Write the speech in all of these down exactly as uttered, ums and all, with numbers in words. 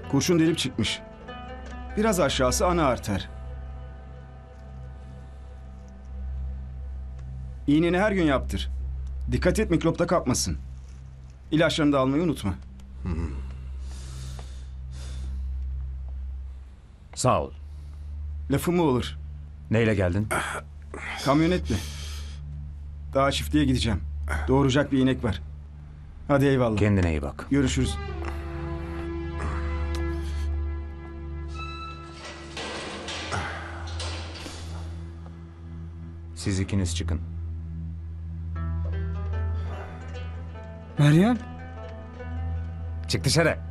Kurşun delip çıkmış. Biraz aşağısı ana arter. İğneni her gün yaptır. Dikkat et mikropta kapmasın. İlaçlarını da almayı unutma. Sağ ol. Lafım mı olur? Neyle geldin? Kamyonetle. Daha çiftliğe gideceğim. Doğuracak bir inek var. Hadi eyvallah. Kendine iyi bak. Görüşürüz. Siz ikiniz çıkın. Meryem. Çık dışarı.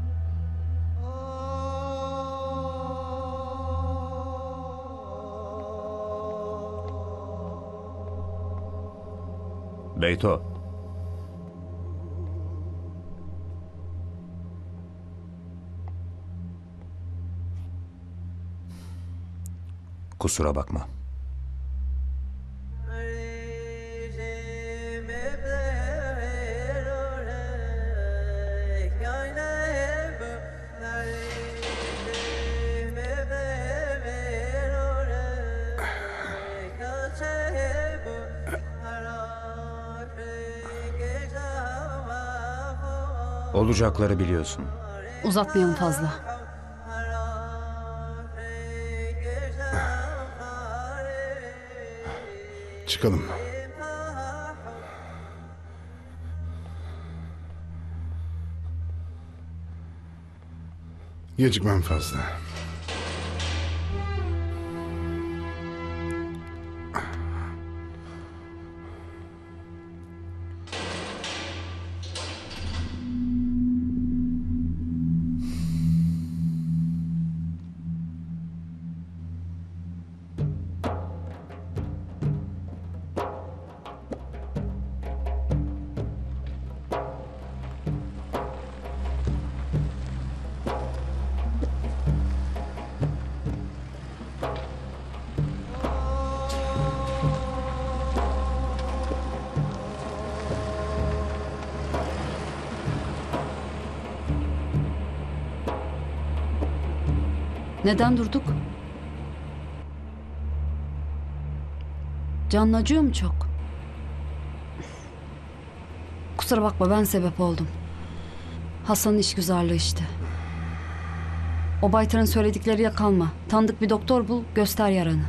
Beyto. Kusura bakma. Olacakları biliyorsun. Uzatmayalım fazla. Çıkalım. Gecikmem fazla. Neden durduk? Canın acıyor mu çok? Kusura bakma, ben sebep oldum. Hasan'ın işgüzarlığı işte. O baytarın söyledikleriyle kalma. Tanıdık bir doktor bul, göster yaranı.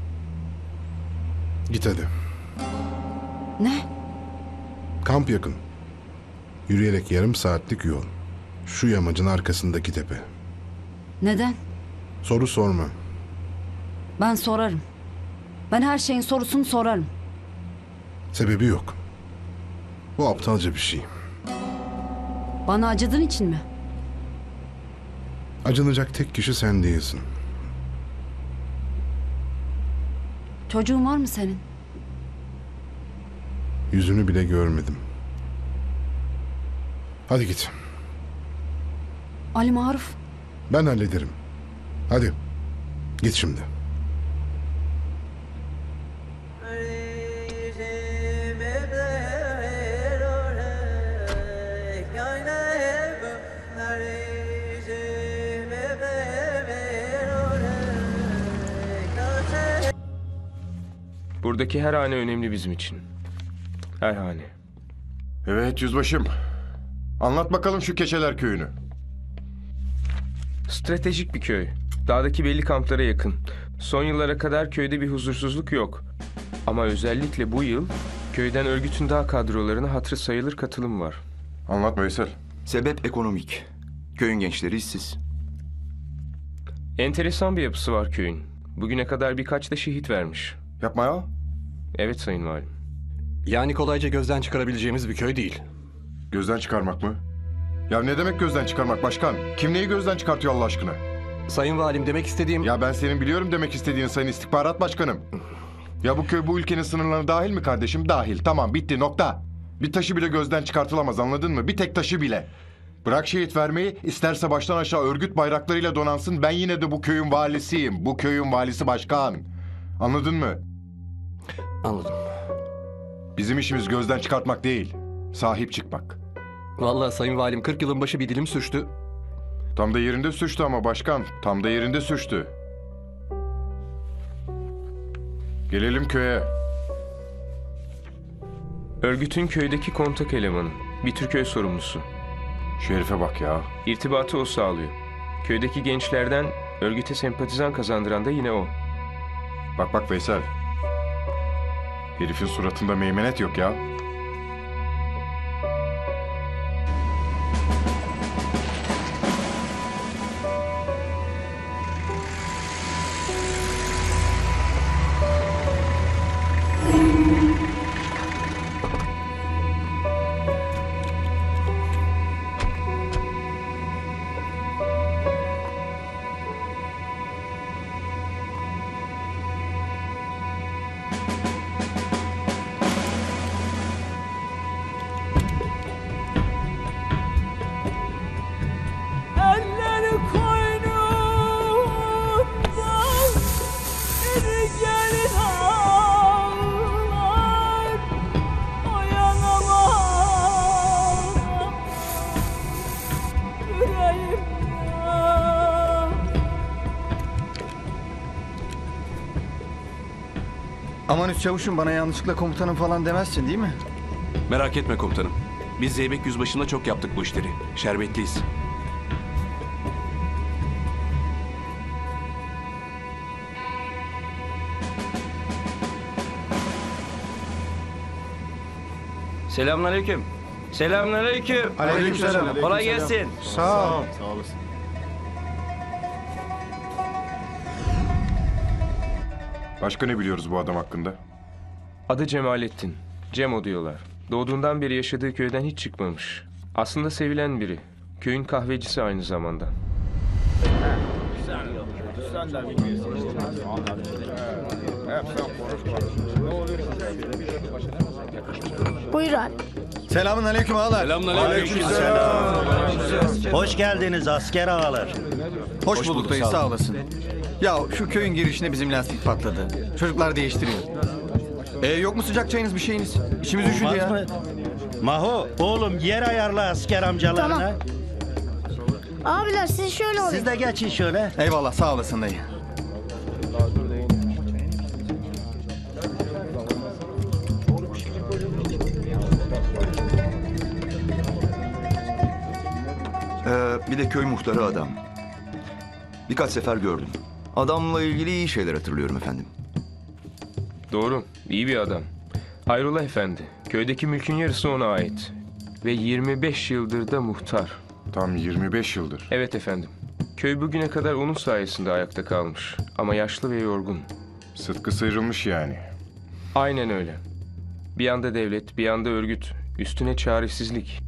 Git hadi. Ne? Kamp yakın. Yürüyerek yarım saatlik yol. Şu yamacın arkasındaki tepe. Neden? Soru sorma. Ben sorarım. Ben her şeyin sorusunu sorarım. Sebebi yok. Bu aptalca bir şey. Bana acıdığın için mi? Acınacak tek kişi sen değilsin. Çocuğun var mı senin? Yüzünü bile görmedim. Hadi git. Ali Maruf. Ben hallederim. Hadi. Git şimdi. Buradaki her hane önemli bizim için. Her hane. Evet yüzbaşım. Anlat bakalım şu Keçeler Köyü'nü. Stratejik bir köy. Dağdaki belli kamplara yakın. Son yıllara kadar köyde bir huzursuzluk yok. Ama özellikle bu yıl köyden örgütün dağ kadrolarına hatırı sayılır katılım var. Anlat Veysel. Sebep ekonomik. Köyün gençleri işsiz. Enteresan bir yapısı var köyün. Bugüne kadar birkaç da şehit vermiş. Yapma ya. Evet Sayın Valim. Yani kolayca gözden çıkarabileceğimiz bir köy değil. Gözden çıkarmak mı? Ya ne demek gözden çıkarmak başkan? Kim neyi gözden çıkartıyor Allah aşkına? Sayın Valim, demek istediğim... Ya ben senin biliyorum demek istediğini Sayın İstihbarat Başkanım. Ya bu köy bu ülkenin sınırlarına dahil mi kardeşim? Dahil. Tamam, bitti, nokta. Bir taşı bile gözden çıkartılamaz, anladın mı? Bir tek taşı bile. Bırak şehit vermeyi, isterse baştan aşağı örgüt bayraklarıyla donansın. Ben yine de bu köyün valisiyim. Bu köyün valisi başkan. Anladın mı? Anladım. Bizim işimiz gözden çıkartmak değil. Sahip çıkmak. Vallahi Sayın Valim, kırk yılın başı bir dilim sürçtü. Tam da yerinde suçtu ama başkan. Tam da yerinde suçtu. Gelelim köye. Örgütün köydeki kontak elemanı. Bir tür köy sorumlusu. Şu herife bak ya. İrtibatı o sağlıyor. Köydeki gençlerden örgüte sempatizan kazandıran da yine o. Bak bak Veysel. Herifin suratında meymenet yok ya. Elleri koynumdan biri gelin ağlar oyanamam yüreğimden. Aman üst çavuşum, bana yanlışlıkla komutanım falan demezsin değil mi? Merak etme komutanım. Biz Zeybek Yüzbaşı'nda çok yaptık bu işleri. Şerbetliyiz. Selamünaleyküm. Selamünaleyküm. Aleykümselam. Kolay gelsin. Sağ ol. Başka ne biliyoruz bu adam hakkında? Adı Cemalettin. Cemo diyorlar. Doğduğundan beri yaşadığı köyden hiç çıkmamış. Aslında sevilen biri. Köyün kahvecisi aynı zamanda. Buyur abi. Selamun aleyküm ağalar. Hoş geldiniz asker ağalar. Hoş, bulduk dayı, sağ olasın. Ya şu köyün girişine bizim lastik patladı. Çocuklar değiştiriyor. Ee, yok mu sıcak çayınız, bir şeyiniz? İçimiz üşüdü Olmaz ya. mı? Maho oğlum yer ayarla asker amcalarına. Abiler siz şöyle Siz de geçin şöyle. Eyvallah, sağ olasın dayı. Ee, bir de köy muhtarı adam. Birkaç sefer gördüm. Adamla ilgili iyi şeyler hatırlıyorum efendim. Doğru. İyi bir adam. Hayrola efendi. Köydeki mülkün yarısı ona ait. Ve yirmi beş yıldır da muhtar. Tam yirmi beş yıldır. Evet efendim. Köy bugüne kadar onun sayesinde ayakta kalmış. Ama yaşlı ve yorgun. Sıtkı sıyrılmış yani. Aynen öyle. Bir yanda devlet, bir yanda örgüt. Üstüne çaresizlik.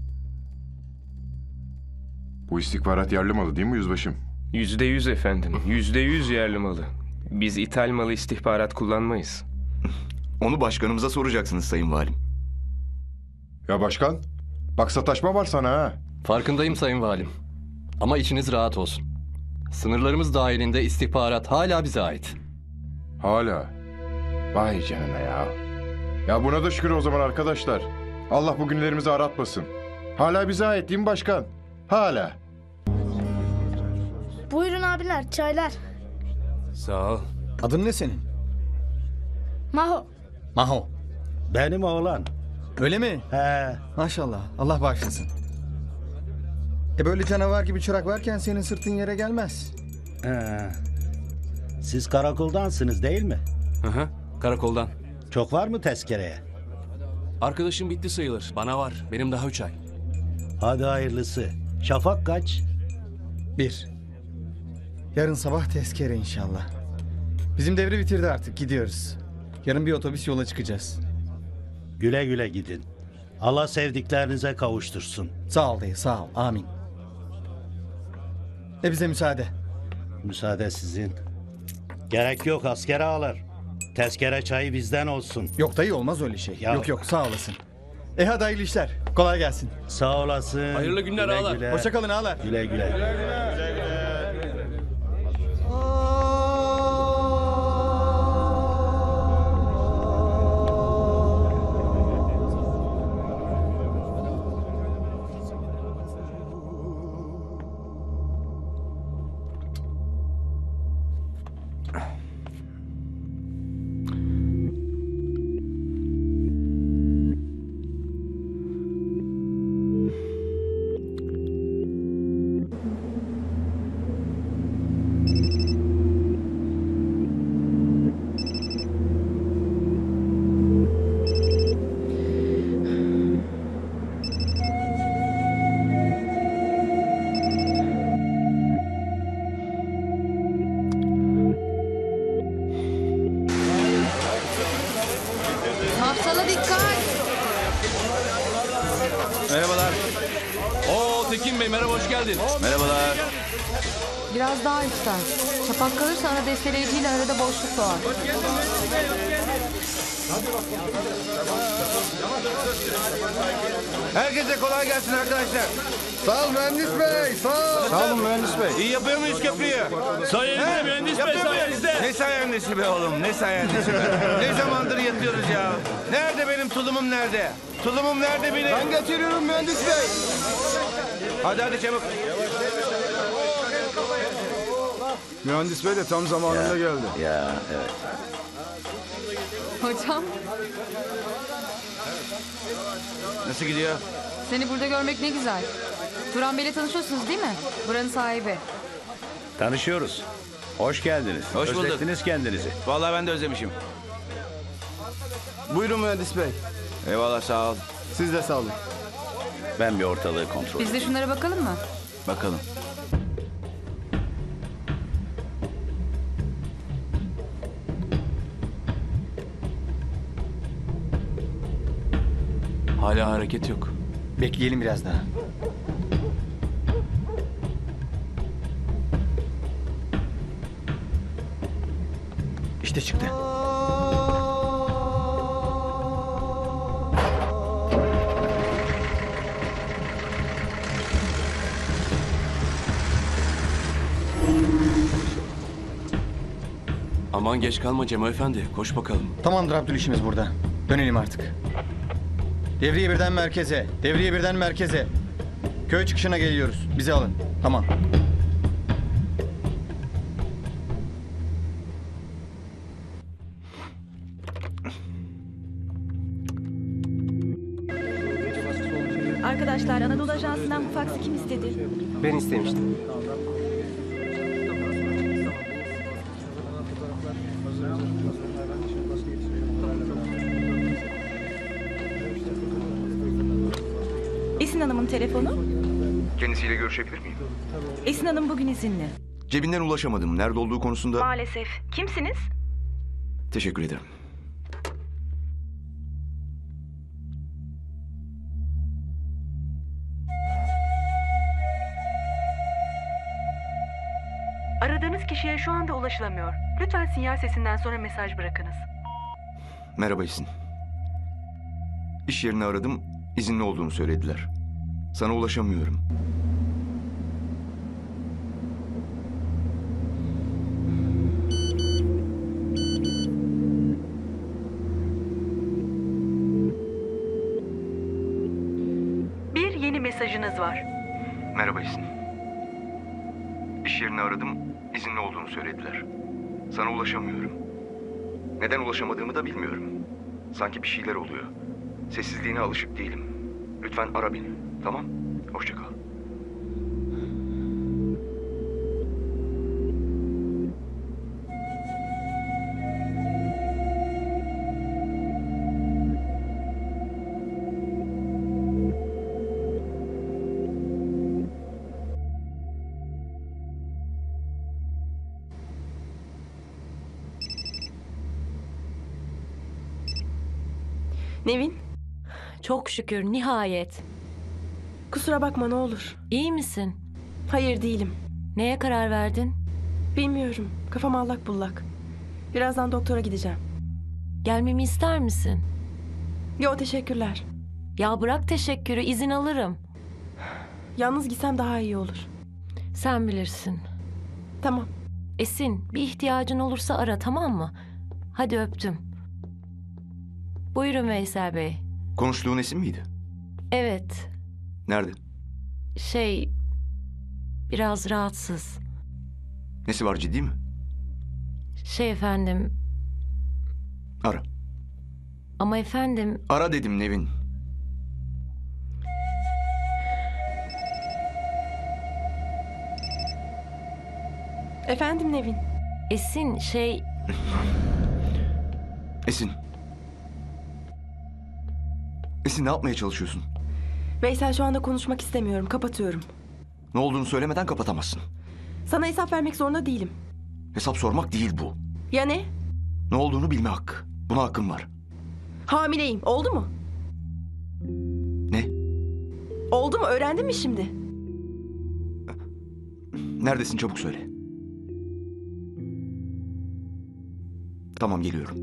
Bu istihbarat yerli malı değil mi yüzbaşım? Yüzde yüz efendim. Yüzde yüz yerli malı. Biz ithal malı istihbarat kullanmayız. Onu başkanımıza soracaksınız sayın valim. Ya başkan? Bak sataşma var sana ha. Farkındayım sayın valim. Ama içiniz rahat olsun. Sınırlarımız dahilinde istihbarat hala bize ait. Hala. Vay canına ya. Ya buna da şükür o zaman arkadaşlar. Allah bugünlerimizi aratmasın. Hala bize ait değil mi başkan? Hala. Buyurun abiler çaylar. Sağ ol. Adın ne senin? Maho. Maho. Benim oğlan. Öyle mi? He. Maşallah, Allah bağışlasın. E böyle canavar gibi çırak varken senin sırtın yere gelmez. He. Siz karakoldansınız değil mi? Hı hı. Karakoldan. Çok var mı tezkereye? Arkadaşım bitti sayılır. Bana var. Benim daha üç ay. Hadi hayırlısı. Şafak kaç? Bir. Yarın sabah tezkere inşallah. Bizim devri bitirdi artık, gidiyoruz. Yarın bir otobüs yola çıkacağız. Güle güle gidin. Allah sevdiklerinize kavuştursun. Sağ ol dayı, sağ ol. Amin. E bize müsaade. Müsaade sizin. Gerek yok asker ağalar. Tezkere çayı bizden olsun. Yok dayı, olmaz öyle şey. Ya. Yok yok, sağ olasın. E hadi hayırlı işler. Kolay gelsin. Sağ olasın. Hayırlı günler Güle ağalar. güle. Hoşça kalın ağalar. Güle güle. Mafsala dikkat. Merhabalar. Oo Tekin Bey merhaba hoş geldin. Merhabalar. Biraz daha üstten. Çapak kalırsa ana desteleyiciyle arada boşluk doğar. Herkese kolay gelsin arkadaşlar. Sağ ol mühendis bey. Sağ ol. Sağ olun mühendis bey. İyi yapıyor muyuz köprüyü? Sayenizde mühendis bey sayenizde. Ne sayendesi be oğlum ne sayendesi be. Ne zamandır yatıyoruz ya. Nerede benim tulumum nerede? Tulumum nerede benim? Ben getiriyorum mühendis bey. Hadi hadi çabuk. Mühendis bey de tam zamanında geldi. Ya evet. Hocam, Nasıl gidiyor? seni burada görmek ne güzel. Turan Bey'le tanışıyorsunuz değil mi? Buranın sahibi. Tanışıyoruz. Hoş geldiniz. Hoş bulduk. Özlettiniz kendinizi. Vallahi ben de özlemişim. Buyurun mühendis bey. Eyvallah sağ ol. Siz de sağ olun. Ben bir ortalığı kontrol Biz de şunlara bakalım mı? Bakalım. Hala hareket yok. Bekleyelim biraz daha. İşte çıktı. Aman geç kalma Cemo Efendi. Koş bakalım. Tamamdır Abdül işimiz burada. Dönelim artık. Devriye birden merkeze. Devriye birden merkeze. Köy çıkışına geliyoruz. Bizi alın. Tamam. Arkadaşlar Anadolu Ajansı'ndan bu faksı kim istedi? Ben istemiştim. Esin Hanım'ın telefonu? Kendisiyle görüşebilir miyim? Esin Hanım bugün izinli. Cebinden ulaşamadım. Nerede olduğu konusunda... Maalesef. Kimsiniz? Teşekkür ederim. Aradığınız kişiye şu anda ulaşılamıyor. Lütfen sinyal sesinden sonra mesaj bırakınız. Merhaba Esin. İş yerini aradım. İzinli olduğunu söylediler. Sana ulaşamıyorum. Bir yeni mesajınız var. Merhaba Esin. İş yerini aradım. İzinli olduğunu söylediler. Sana ulaşamıyorum. Neden ulaşamadığımı da bilmiyorum. Sanki bir şeyler oluyor. Sessizliğine alışık değilim. Lütfen ara beni. Tamam? Hoşça kal. Nevin, Çok şükür nihayet. kusura bakma ne olur. İyi misin? Hayır değilim. Neye karar verdin? Bilmiyorum. Kafam allak bullak. Birazdan doktora gideceğim. Gelmemi ister misin? Yo teşekkürler. Ya bırak teşekkürü, izin alırım. Yalnız gitsem daha iyi olur. Sen bilirsin. Tamam. Esin, bir ihtiyacın olursa ara, tamam mı? Hadi öptüm. Buyurun Veysel Bey. Konuştuğun Esin miydi? Evet, Nerede? şey... Biraz rahatsız. Nesi var, ciddi mi? Şey efendim, Ara. ama efendim... Ara dedim Nevin. Efendim Nevin. Esin şey... Esin. Esin ne yapmaya çalışıyorsun? Veysel şu anda konuşmak istemiyorum. Kapatıyorum. Ne olduğunu söylemeden kapatamazsın. Sana hesap vermek zorunda değilim. Hesap sormak değil bu. Ya ne? Ne olduğunu bilme hakkı. Buna hakkım var. Hamileyim. Oldu mu? Ne? Oldu mu? Öğrendin mi şimdi? Neredesin, çabuk söyle. Tamam, geliyorum.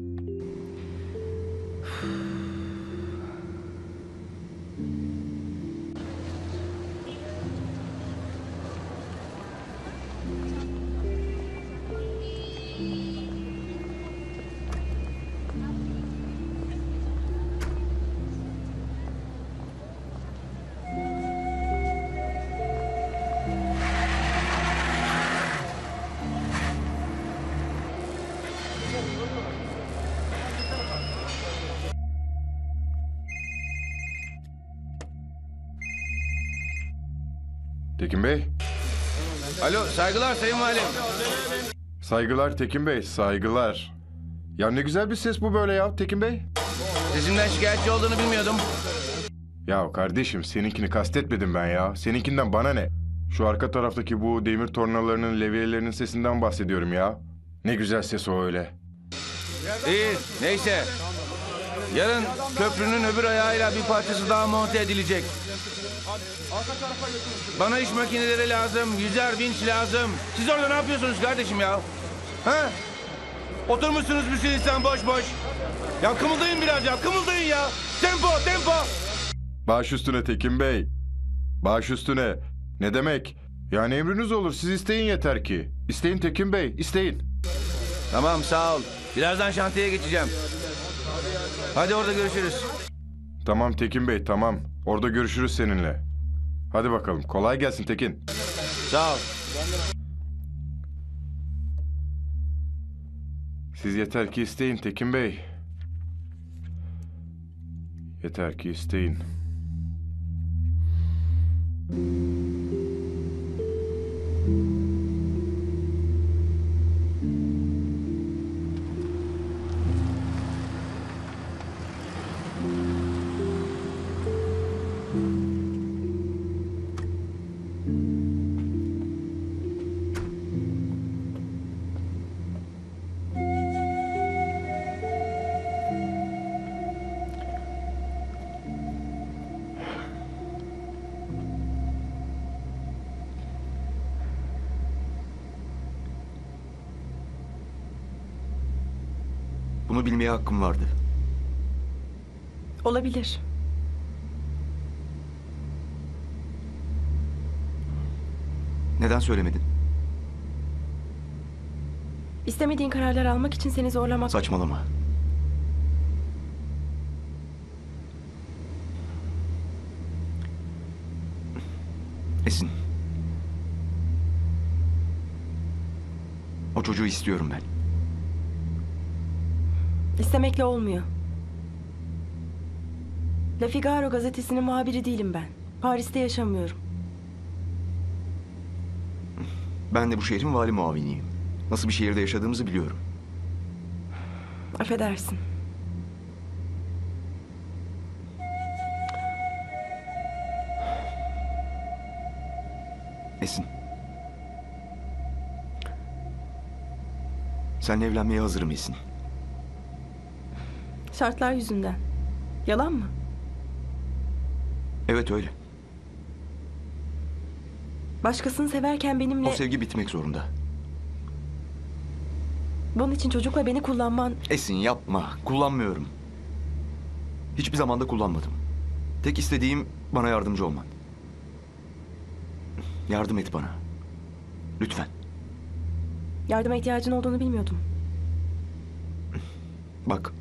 Tekin Bey. Alo, saygılar Sayın Valim. Saygılar Tekin Bey, saygılar. Ya ne güzel bir ses bu böyle ya Tekin Bey. Sesimden şikayetçi olduğunu bilmiyordum. Ya kardeşim, seninkini kastetmedim ben ya. Seninkinden bana ne? Şu arka taraftaki bu demir tornalarının, levyelerinin sesinden bahsediyorum ya. Ne güzel ses o öyle. İyi, neyse. Yarın köprünün öbür ayağıyla bir parçası daha monte edilecek. Bana iş makineleri lazım, yüzer vinç lazım. Siz orada ne yapıyorsunuz kardeşim ya? Ha? Oturmuşsunuz bir sürü insan boş boş. Ya kımıldayın biraz ya, kımıldayın ya. Tempo, tempo. Baş üstüne Tekin Bey. Baş üstüne. Ne demek? Yani emriniz olur, siz isteyin yeter ki. İsteyin Tekin Bey, isteyin. Tamam, sağ ol. Birazdan şantiyeye geçeceğim. Hadi orada görüşürüz. Tamam Tekin Bey, tamam. Orada görüşürüz seninle. Hadi bakalım, kolay gelsin Tekin. Sağ ol. Siz yeter ki isteyin Tekin Bey. Yeter ki isteyin. Bunu bilmeye hakkım vardı. Olabilir. Neden söylemedin? İstemediğin kararlar almak için seni zorlamak... Saçmalama. Esin. O çocuğu istiyorum ben. İstemekle olmuyor. Le Figaro gazetesinin muhabiri değilim ben. Paris'te yaşamıyorum. Ben de bu şehrin vali muaviniyim. Nasıl bir şehirde yaşadığımızı biliyorum. Affedersin. Esin. Seninle evlenmeye hazırım Esin. Şartlar yüzünden. Yalan mı? Evet öyle. Başkasını severken benimle... O sevgi bitmek zorunda. Bunun için çocukla beni kullanman... Esin yapma. Kullanmıyorum. Hiçbir zaman da kullanmadım. Tek istediğim bana yardımcı olman. Yardım et bana. Lütfen. Yardıma ihtiyacın olduğunu bilmiyordum. Bak.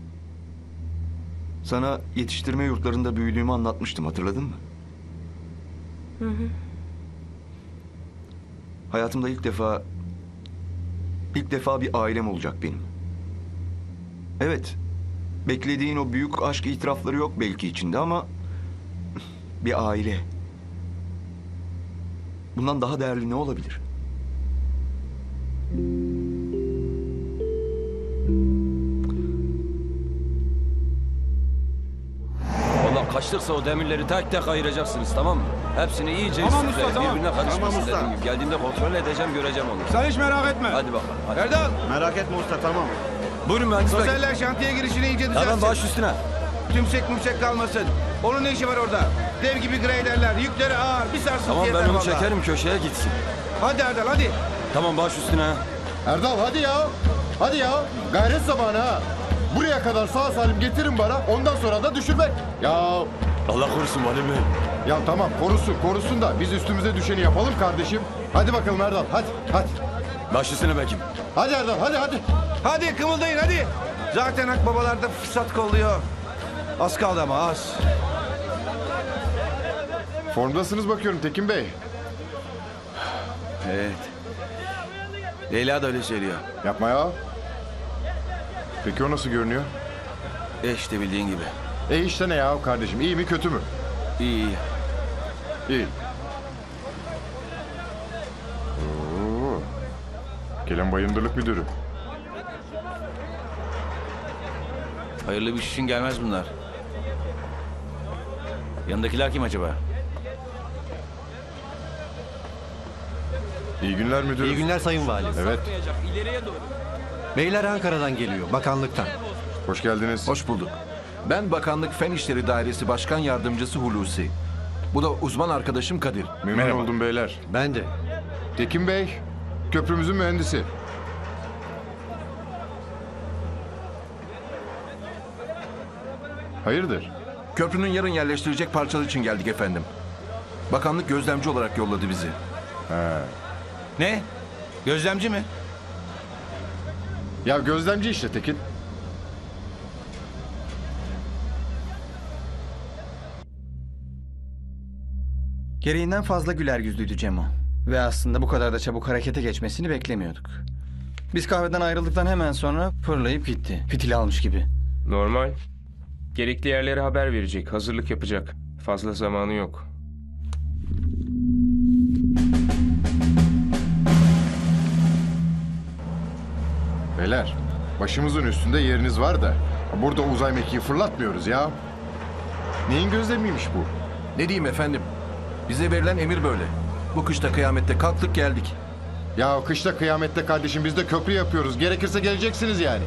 Sana yetiştirme yurtlarında büyüdüğümü anlatmıştım, hatırladın mı? Hı hı. Hayatımda ilk defa İlk defa bir ailem olacak benim. Evet, beklediğin o büyük aşk itirafları yok belki içinde ama... bir aile. Bundan daha değerli ne olabilir? Valla kaçtıksa o demirleri tek tek ayıracaksınız, tamam mı? Hepsini iyice Tamam üstüne, usta, tamam. birbirine karışmasın Tamam usta. dediğim gibi. Geldiğinde kontrol edeceğim, göreceğim onu. Sen hiç merak etme. Hadi bakalım. Hadi. Erdal! Merak etme usta, tamam. Buyurun mühendis bey. Sosyal'ler şantiye girişini iyice düzeltsin. Hemen baş üstüne. Tümsek mümsek kalmasın. Onun ne işi var orada? Dev gibi greyderler, yükleri ağır. Bir sarsıntı Tamam yeter ben onu vallahi. çekerim, köşeye gitsin. Hadi Erdal hadi. Tamam baş üstüne. Erdal hadi ya. Hadi ya. Gayret zamanı ha. Buraya kadar sağ salim getirin bana. Ondan sonra da düşürmek. Ya Allah korusun Vali Bey. ya tamam korusun korusun da biz üstümüze düşeni yapalım kardeşim. Hadi bakalım Erdal hadi hadi. Baş üstüne Bekim. Hadi Erdal hadi hadi. Hadi kımıldayın hadi. Zaten akbabalarda fırsat kolluyor. Az kaldı ama az. Formdasınız bakıyorum Tekin Bey. Evet. Leyla da öyle söylüyor. Yapma ya. Peki o nasıl görünüyor? E işte bildiğin gibi. E işte ne ya kardeşim iyi mi kötü mü? İyi iyi. İyi. Oo. Gelen bayındırlık müdürü. Hayırlı bir iş için gelmez bunlar. Yanındakiler kim acaba? İyi günler müdürüm. İyi günler Sayın Valim. Evet. Beyler Ankara'dan geliyor, bakanlıktan. Hoş geldiniz. Hoş bulduk. Ben Bakanlık Fen İşleri Dairesi Başkan Yardımcısı Hulusi. Bu da uzman arkadaşım Kadir. Memnun Merhaba. oldum beyler. Ben de. Tekin Bey, köprümüzün mühendisi. Hayırdır? Köprünün yarın yerleştirecek parçalar için geldik efendim. Bakanlık gözlemci olarak yolladı bizi. He. Ne? Gözlemci mi? Ya gözlemci işte Tekin. Gereğinden fazla güler yüzlüydü Cemo. Ve aslında bu kadar da çabuk harekete geçmesini beklemiyorduk. Biz kahveden ayrıldıktan hemen sonra fırlayıp gitti. Fitil almış gibi. Normal. Gerekli yerlere haber verecek, hazırlık yapacak. Fazla zamanı yok. Beyler, başımızın üstünde yeriniz var da burada uzay mekiği fırlatmıyoruz ya. Neyin gözlemiymiş bu? Ne diyeyim efendim? Bize verilen emir böyle. Bu kışta kıyamette kalktık geldik. Ya kışta kıyamette kardeşim biz de köprü yapıyoruz. Gerekirse geleceksiniz yani.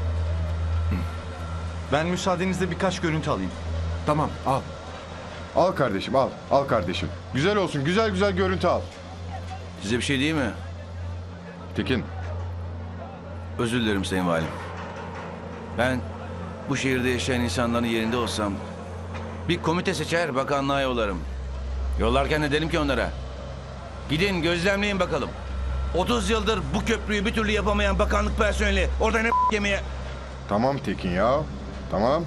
Ben müsaadenizle birkaç görüntü alayım. Tamam al. Al kardeşim al. Al kardeşim. Güzel olsun. Güzel güzel görüntü al. Size bir şey değil mi? Tekin. Özür dilerim Sayın Valim. Ben bu şehirde yaşayan insanların yerinde olsam bir komite seçer bakanlığa yollarım. Yollarken ne derim ki onlara? Gidin gözlemleyin bakalım. otuz yıldır bu köprüyü bir türlü yapamayan bakanlık personeli orada ne yemeye... Tamam Tekin ya. Tamam.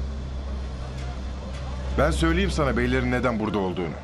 Ben söyleyeyim sana beylerin neden burada olduğunu.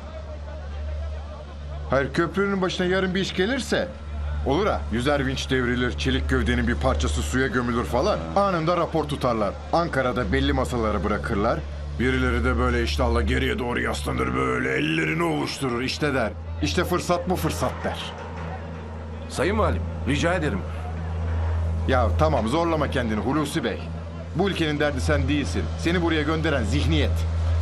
Hayır köprünün başına yarın bir iş gelirse olur ha. Yüzer vinç devrilir, çelik gövdenin bir parçası suya gömülür falan. Anında rapor tutarlar. Ankara'da belli masaları bırakırlar. Birileri de böyle iştahla geriye doğru yaslanır böyle ellerini ovuşturur işte der. İşte fırsat bu fırsat der. Sayın Valim rica ederim. Ya tamam zorlama kendini Hulusi Bey. Bu ülkenin derdi sen değilsin. Seni buraya gönderen zihniyet.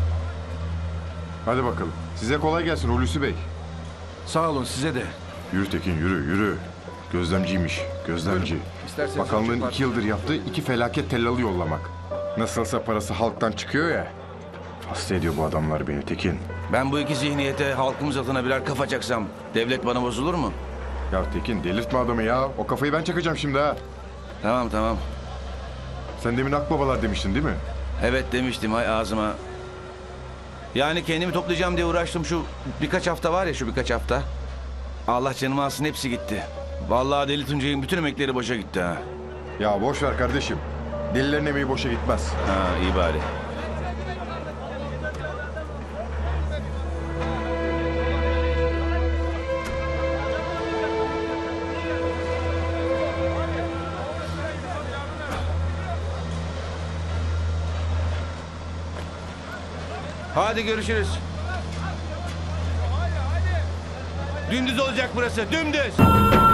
Hadi bakalım. Size kolay gelsin Hulusi Bey. Sağ olun size de. Yürü Tekin yürü yürü. Gözlemciymiş gözlemci. İsterseniz Bakanlığın çocuk iki yıldır yaptığı iki felaket tellalı yollamak. Nasılsa parası halktan çıkıyor ya. Hasta ediyor bu adamlar beni Tekin. Ben bu iki zihniyete halkımız adına birer kafa çaksam devlet bana bozulur mu? Ya Tekin delirtme adamı ya. O kafayı ben çakacağım şimdi ha. Tamam tamam. Sen demin akbabalar demiştin değil mi? Evet demiştim hay ağzıma. Yani kendimi toplayacağım diye uğraştım şu birkaç hafta var ya şu birkaç hafta. Allah canımı alsın hepsi gitti. Vallahi Deli Tuncay'ın bütün emekleri boşa gitti ha. Ya boş ver kardeşim. Delilerin emeği boşa gitmez. Ha iyi bari. Hadi görüşürüz. Dümdüz olacak burası, dümdüz.